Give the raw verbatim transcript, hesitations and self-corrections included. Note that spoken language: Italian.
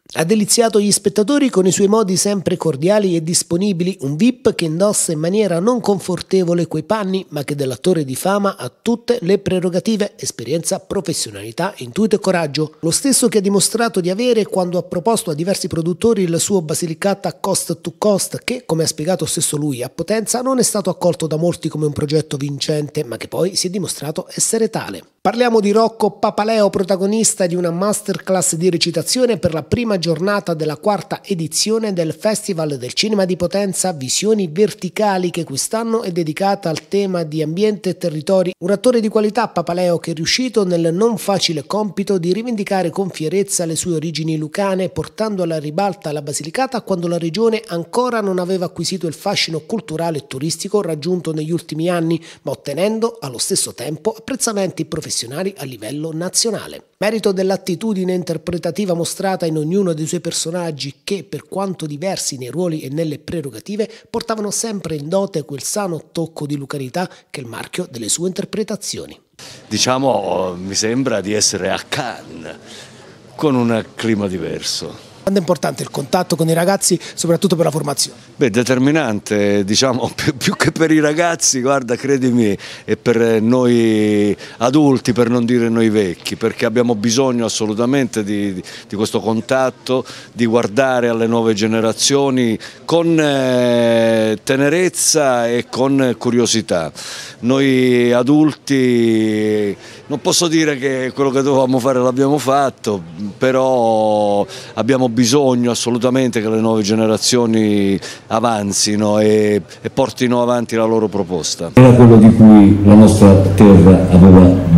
Ha deliziato gli spettatori con i suoi modi sempre cordiali e disponibili, un V I P che indossa in maniera non confortevole quei panni, ma che dell'attore di fama ha tutte le prerogative: esperienza, professionalità, intuito e coraggio. Lo stesso che ha dimostrato di avere quando ha proposto a diversi produttori il suo Basilicata Coast to Coast, che, come ha spiegato stesso lui a Potenza, non è stato accolto da molti come un progetto vincente, ma che poi si è dimostrato essere tale. Parliamo di Rocco Papaleo, protagonista di una masterclass di recitazione per la prima giornata della quarta edizione del Festival del Cinema di Potenza Visioni Verticali, che quest'anno è dedicata al tema di ambiente e territori. Un attore di qualità, Papaleo, che è riuscito nel non facile compito di rivendicare con fierezza le sue origini lucane, portando alla ribalta la Basilicata quando la regione ancora non aveva acquisito il fascino culturale e turistico raggiunto negli ultimi anni, ma ottenendo allo stesso tempo apprezzamenti professionali a livello nazionale. Merito dell'attitudine interpretativa mostrata in ognuno dei suoi personaggi che, per quanto diversi nei ruoli e nelle prerogative, portavano sempre in dote quel sano tocco di lucanità che è il marchio delle sue interpretazioni. Diciamo, mi sembra di essere a Cannes, con un clima diverso. Quanto è importante il contatto con i ragazzi, soprattutto per la formazione? Beh, determinante, diciamo, più, più che per i ragazzi, guarda, credimi, è per noi adulti, per non dire noi vecchi, perché abbiamo bisogno assolutamente di, di, di questo contatto, di guardare alle nuove generazioni con eh, tenerezza e con curiosità. Noi adulti, non posso dire che quello che dovevamo fare l'abbiamo fatto, però abbiamo bisogno assolutamente che le nuove generazioni avanzino e, e portino avanti la loro proposta. Era quello di cui la nostra terra aveva